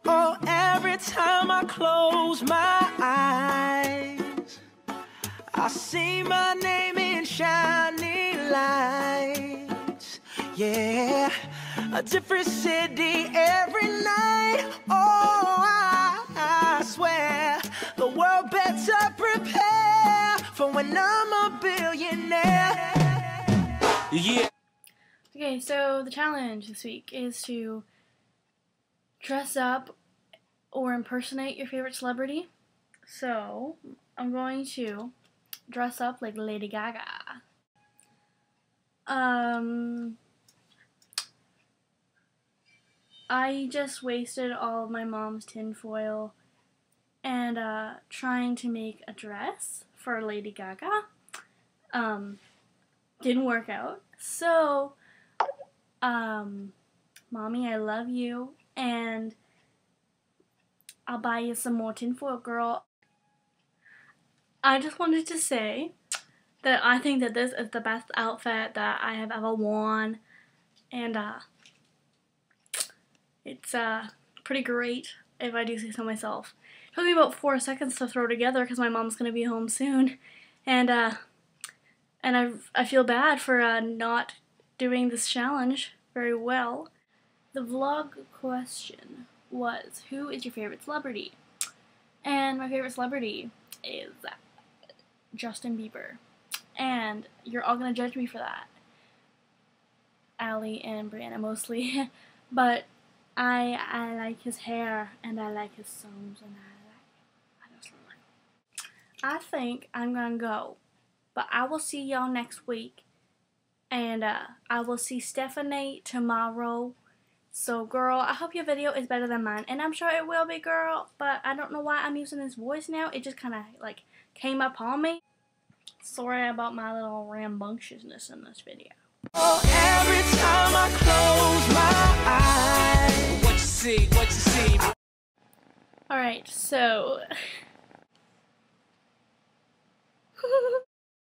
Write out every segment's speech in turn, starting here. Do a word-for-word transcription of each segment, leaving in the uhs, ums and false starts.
Oh, every time I close my eyes, I see my name in shining lights. Yeah, a different city every night. Oh, I, I swear the world better prepare for when I'm a billionaire. Yeah. Okay, so the challenge this week is to dress up or impersonate your favorite celebrity. So I'm going to dress up like Lady Gaga. Um, I just wasted all of my mom's tinfoil and uh, trying to make a dress for Lady Gaga. Um, didn't work out. So, um, Mommy, I love you, and I'll buy you some more tinfoil, girl. I just wanted to say that I think that this is the best outfit that I have ever worn, and uh, it's uh, pretty great if I do say so myself. It took me about four seconds to throw together because my mom's gonna be home soon, and uh, and I I feel bad for uh, not doing this challenge very well. The vlog question was, who is your favorite celebrity? And my favorite celebrity is Justin Bieber. And you're all gonna judge me for that. Allie and Brianna mostly. But I I like his hair and I like his songs and I like I just like I think I'm gonna go. But I will see y'all next week. And uh, I will see Stephanie tomorrow. So, girl, I hope your video is better than mine. And I'm sure it will be, girl. But I don't know why I'm using this voice now. It just kind of, like, came up on me. Sorry about my little rambunctiousness in this video. Oh, every time I close my eyes. What you see, what you see. Alright, so...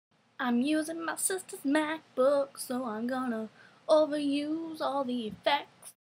I'm using my sister's MacBook, so I'm gonna overuse all the effects.